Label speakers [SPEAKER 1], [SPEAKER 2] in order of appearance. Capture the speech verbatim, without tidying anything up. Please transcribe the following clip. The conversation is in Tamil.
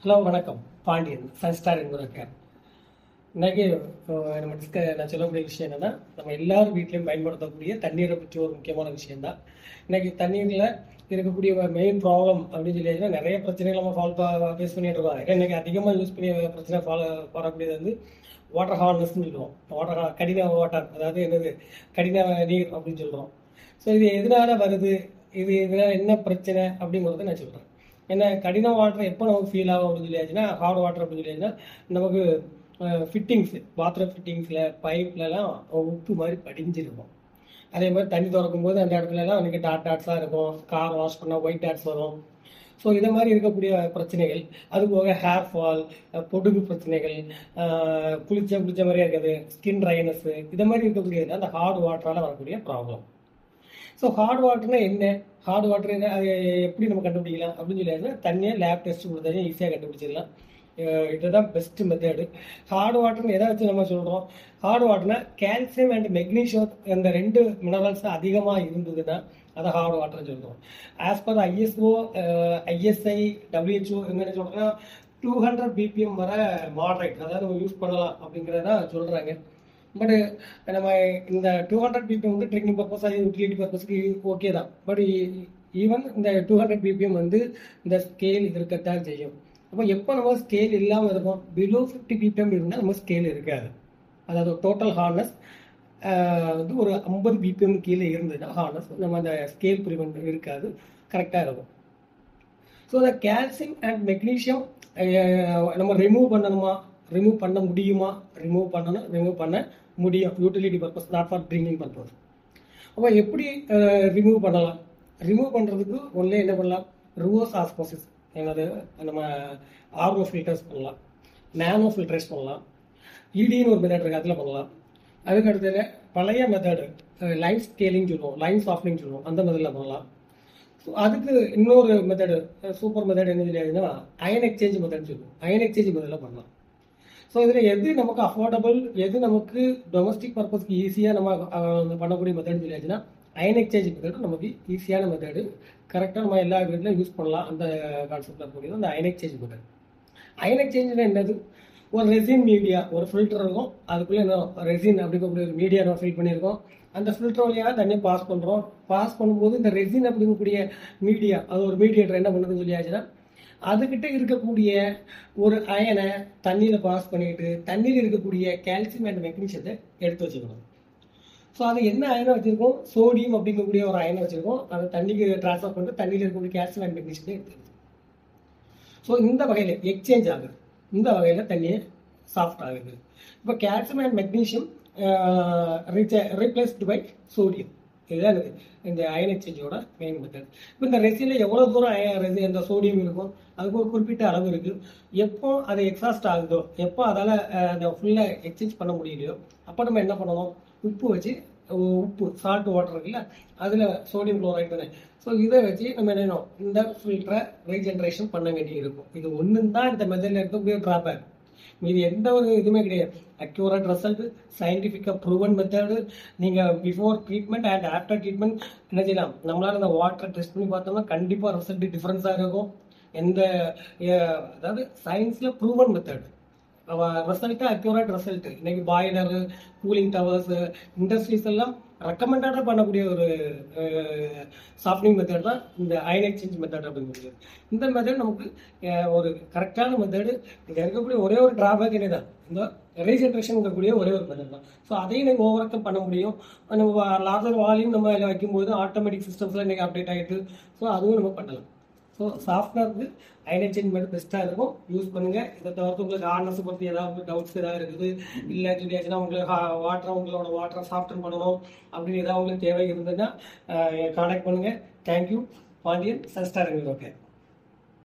[SPEAKER 1] ஹலோ வணக்கம். பாண்டியன் சன்ஸ்டார் என்பதற்கு இன்னைக்கு நம்ம டிஸ்க நான் சொல்லக்கூடிய விஷயம் என்னன்னா, நம்ம எல்லாரும் வீட்லையும் பயன்படுத்தக்கூடிய தண்ணீரை பற்றி ஒரு முக்கியமான விஷயம்தான். இன்னைக்கு தண்ணீரில் இருக்கக்கூடிய மெயின் ப்ராப்ளம் அப்படின்னு சொல்லி நிறைய பிரச்சனைகள் நம்ம ஃபாலோ ஃபேஸ் பண்ணிட்டு இருக்கோம். இன்னைக்கு அதிகமாக யூஸ் பண்ணி பிரச்சனை ஃபாலோ வரக்கூடியது வந்து வாட்டர் ஹார்னஸ்ன்னு சொல்லுவோம். வாட்டர் கடின வாட்டர், அதாவது என்னது கடின நீர் அப்படின்னு சொல்கிறோம். ஸோ இது எதனால வருது, இது இதனால் என்ன பிரச்சனை அப்படிங்கிறத நான் சொல்கிறேன். ஏன்னா கடின வாட்டர் எப்போ நமக்கு ஃபீல் ஆகும் அப்படின்னு சொல்லியாச்சுன்னா, ஹார்ட் வாட்டர் அப்படின்னு சொல்லியாச்சுன்னா நமக்கு ஃபிட்டிங்ஸ், பாத்ரூம் ஃபிட்டிங்ஸில் பைப்லலாம் உப்பு மாதிரி படிஞ்சிருக்கும். அதே மாதிரி தண்ணி திறக்கும் போது அந்த இடத்துலலாம் எனக்கு டாட் டாட்ஸாக இருக்கும். கார் வாஷ் பண்ணால் ஒயிட் டாட்ஸ் வரும். ஸோ இதை மாதிரி இருக்கக்கூடிய பிரச்சனைகள், அது போக ஹேர் ஃபால், பொடுகு பிரச்சனைகள், குளிச்ச குளிச்ச மாதிரியே இருக்குது, ஸ்கின் ட்ரைனஸ், இதை மாதிரி இருக்கக்கூடியது அந்த ஹார்ட் வாட்டரால் வரக்கூடிய ப்ராப்ளம். ஸோ ஹார்ட் வாட்டர்னா என்ன, ஹார்ட் வாட்டர் என்ன, அது எப்படி நம்ம கண்டுபிடிக்கலாம் அப்படின்னு சொல்லி தண்ணியை லேப் டெஸ்ட் கொடுத்தாலும் ஈஸியாக கண்டுபிடிச்சிடலாம். இதுதான் பெஸ்ட் மெத்தடு. ஹார்ட் வாட்டர்னு எதை வச்சு நம்ம சொல்கிறோம், ஹார்ட் வாட்டர்னா கால்சியம் அண்ட் மெக்னீஷியம் இந்த ரெண்டு மினரல்ஸ் அதிகமாக இருந்ததுன்னா அதை ஹார்ட் வாட்டர்னு சொல்கிறோம். As per ISO, ISI, WHO என்னென்னு சொல்கிறோன்னா டூ ஹண்ட்ரட் பிபிஎம் வர மாடரேட், அதாவது நம்ம யூஸ் பண்ணலாம் அப்படிங்கிறத சொல்கிறாங்க. பட் நம்ம இந்த டூ ஹண்ட்ரட் பிபிஎம் வந்து ட்ரிங்கிங் பர்பஸ், யூட்டிலிட்டி பர்பஸ்க்கு ஓகே தான். பட் ஈவன் இந்த டூ ஹண்ட்ரட் பிபிஎம் வந்து இந்த ஸ்கேல் இருக்கத்தான் செய்யும். அப்போ எப்போ நம்ம ஸ்கேல் இல்லாமல் இருக்கும், பிலோ ஃபிஃப்டி பிபிஎம் இருந்தால் நம்ம ஸ்கேல் இருக்காது. அதாவது டோட்டல் ஹார்னஸ் வந்து ஒரு ஐம்பது பிபிஎம் கீழே இருந்ததுன்னா ஹார்னஸ் நம்ம அந்த ஸ்கேல் ப்ரிவென்ட் இருக்காது, கரெக்டாக இருக்கும். ஸோ இந்த கால்சியம் அண்ட் மெக்னீஷியம் நம்ம ரிமூவ் பண்ணணுமா, ரிமூவ் பண்ண முடியுமா, ரிமூவ் பண்ணணும், ரிமூவ் பண்ண முடியும். Utility purpose, not for drinking purpose. அப்போ எப்படி ரிமூவ் பண்ணலாம், ரிமூவ் பண்ணுறதுக்கு ஒன்றே என்ன பண்ணலாம், ரிவர்ஸ் ஆஸ்மோசிஸ், என்னது நம்ம ஆர்ஓ ஃபில்டர்ஸ் பண்ணலாம், நானோ ஃபில்டர்ஸ் பண்ணலாம், இடின்னு ஒரு மெத்தட் இருக்குது அதில் பண்ணலாம். அதுக்கு அடுத்தது பழைய மெத்தடு லைன் ஸ்கேலிங் சொல்லுவோம், லைன் சாஃப்டிங் சொல்லுவோம், அந்த மெத்தடில் பண்ணலாம். ஸோ அதுக்கு இன்னொரு மெத்தடு, சூப்பர் மெத்தட் என்ன சொல்லியாதுன்னா அயன் எக்ஸ்சேஞ்ச் மெத்தட் சொல்லுவோம். அயன் எக்ஸ்சேஞ்ச் மெத்தடில் பண்ணலாம். ஸோ இதில் எது நமக்கு அஃபோர்டபுள், எது நமக்கு டொமஸ்டிக் பர்பஸ்க்கு ஈஸியாக நம்ம பண்ணக்கூடிய மெத்தட் சொல்லியாச்சுன்னா அயன் எக்ஸ்சேஞ்ச் மெத்தட் நமக்கு ஈஸியான மெத்தடு, கரெக்டாக நம்ம எல்லா வீட்லையும் யூஸ் பண்ணலாம். அந்த கான்செப்டில் இருக்கக்கூடியது அந்த அயன் எக்ஸ்சேஞ்ச் மெத்தட். அயன் எக்ஸ்சேஞ்சுனா என்னது, ஒரு ரெசின் மீடியா, ஒரு ஃபில்டர் இருக்கும், அதுக்குள்ளே என்ன ரெசின் அப்படிங்கக்கூடிய ஒரு மீடியா நம்ம ஃபில் பண்ணியிருக்கோம். அந்த ஃபில்டர் வழியாக தண்ணியை பாஸ் பண்ணுறோம். பாஸ் பண்ணும்போது இந்த ரெசின் அப்படிங்கக்கூடிய மீடியா, அது ஒரு மீடியேட்டர் என்ன பண்ணுதுன்னு சொல்லியாச்சுன்னா அதுக்கிட்ட இருக்கக்கூடிய ஒரு அயனை தண்ணியில் பாஸ் பண்ணிட்டு தண்ணியில் இருக்கக்கூடிய கால்சியம் அண்ட் மெக்னீஷியத்தை எடுத்து வச்சுக்கணும். ஸோ அது என்ன அயனை வச்சுருக்கோம், சோடியம் அப்படிங்கக்கூடிய ஒரு அயனை வச்சுருக்கோம். அதை தண்ணிக்கு ட்ரான்ஸ்ஃபர் பண்ணிட்டு தண்ணியில் இருக்கக்கூடிய கால்சியம் அண்ட் மெக்னீஷியத்தை எடுத்துக்கணும். ஸோ இந்த வகையில் எக்ஸ்சேஞ்ச் ஆகுது, இந்த வகையில் தண்ணியை சாஃப்ட் ஆகுது. இப்போ calcium and magnesium replaced by sodium, இதுதான் இந்த அயன் எக்ஸ்சேஞ்சோட மெயின் மெத்தட். இப்போ இந்த ரெசினில் எவ்வளோ தூரம் ரெசி இந்த சோடியம் இருக்கும், அதுக்கு ஒரு குறிப்பிட்ட அளவு இருக்குது. எப்போ அது எக்ஸாஸ்ட் ஆகுதோ, எப்போ அதால் அந்த ஃபுல்லாக எக்ஸ்சேஞ்ச் பண்ண முடியலையோ அப்போ நம்ம என்ன பண்ணணும், உப்பு வச்சு, உப்பு சால்ட் வாட்டர் இருக்குல்ல, அதில் சோடியம் குளோரைட் தானே, ஸோ இதை வச்சு நம்ம என்ன இந்த ஃபில்டரை ரீஜென்ரேஷன் பண்ண வேண்டி இருக்கும். இது ஒன்று தான் இந்த மெத்தடில் இருக்கக்கூடிய ட்ராபேக். மீது எந்த ஒரு இதுவுமே கிடையாது. அக்யூரேட் ரிசல்ட், சயின்டிஃபிக்காக ப்ரூவன் மெத்தடு. நீங்கள் before treatment and after treatment என்ன செய்யலாம், நம்மளால இந்த வாட்டரை டெஸ்ட் பண்ணி பார்த்தோம்னா கண்டிப்பாக ரிசல்ட் டிஃப்ரென்ஸாக இருக்கும். எந்த அதாவது சயின்ஸில் proven method result, accurate result. இன்னைக்கு பாய்லரு, கூலிங் டவர்ஸு, இண்டஸ்ட்ரீஸ் எல்லாம் ரெக்கமெண்டடாக பண்ணக்கூடிய ஒரு சாஃப்ட்னிங் மெத்தட் தான் இந்த அயன் எக்ஸ்சேஞ்ச் மெத்தட் அப்படிங்கிறது. இந்த மெத்தட் நமக்கு ஒரு கரெக்டான மெத்தடு. இங்கே இருக்கக்கூடிய ஒரே ஒரு ட்ராபேக் என்ன தான், இந்த ரீஜென்ரேஷன் இருக்கக்கூடிய ஒரே ஒரு மெத்தட் தான். ஸோ அதையும் நீங்கள் ஓவர் கம் பண்ண முடியும். நம்ம லார்ஜர் வால்யூம் நம்ம அதில் வைக்கும்போது ஆட்டோமேட்டிக் சிஸ்டம்ஸ்லாம் இன்றைக்கி அப்டேட் ஆகிட்டு, ஸோ அதுவும் நம்ம பண்ணலாம். ஸோ சாஃப்ட்வேருக்கு அயன் எக்ஸ்சேஞ்ச் மெத்தட் பெஸ்ட்டாக இருக்கும், யூஸ் பண்ணுங்கள். இதை தவிர்த்து உங்களுக்கு ஹார்னஸ் பற்றி ஏதாவது டவுட்ஸ் ஏதாவது இருக்குது, இல்லை சொல்லியாச்சுன்னா உங்களுக்கு வாட்டரை உங்களோட வாட்டரை சாஃப்டன் பண்ணணும் அப்படின்னு ஏதாவது உங்களுக்கு தேவை இருந்ததுன்னா கான்டாக்ட் பண்ணுங்கள். தேங்க்யூ. பாண்டியன் சன்ஸ்டார். ஓகே.